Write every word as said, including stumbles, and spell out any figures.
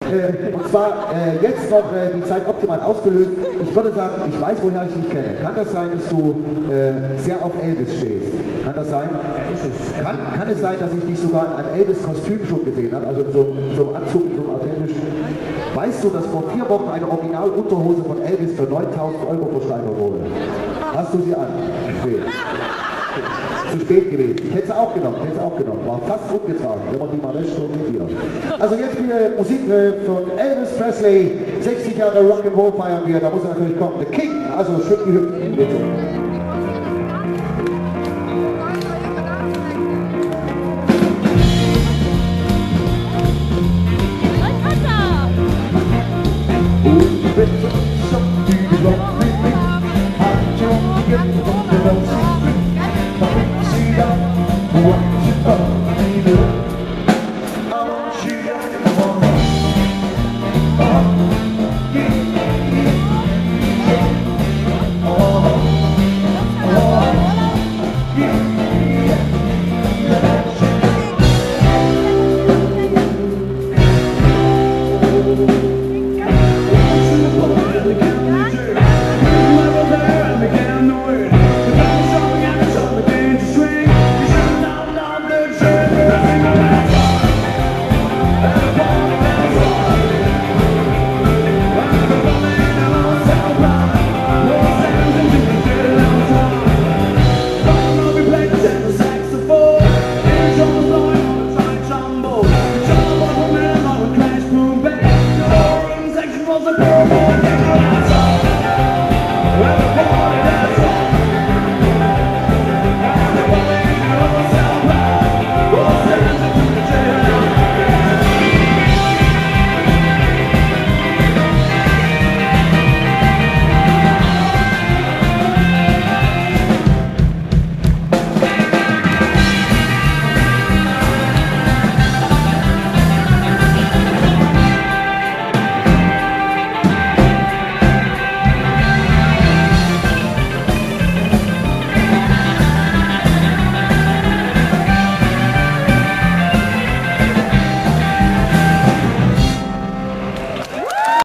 Äh, und zwar äh, jetzt noch äh, die Zeit optimal ausgelöst. Ich würde sagen, ich weiß, woher ich dich kenne. Kann das sein, dass du äh, sehr auf Elvis stehst? Kann das sein? Kann, kann es sein, dass ich dich sogar in einem Elvis-Kostüm schon gesehen habe? Also so, so einem Anzug, so einem authentischen. Weißt du, dass vor vier Wochen eine Original-Unterhose von Elvis für neuntausend Euro versteigert wurde? Hast du sie an? Nee. Zu spät gewesen. Ich hätte sie auch genommen, ich hätte sie auch genommen. War fast umgetragen, wenn man die mal wäscht und mit dir. Also jetzt wieder Musik von Elvis Presley. sechzig Jahre Rock'n'Roll feiern wir. Da muss er natürlich kommen. The King. Also schön die Hüpfen, bitte. Thank you.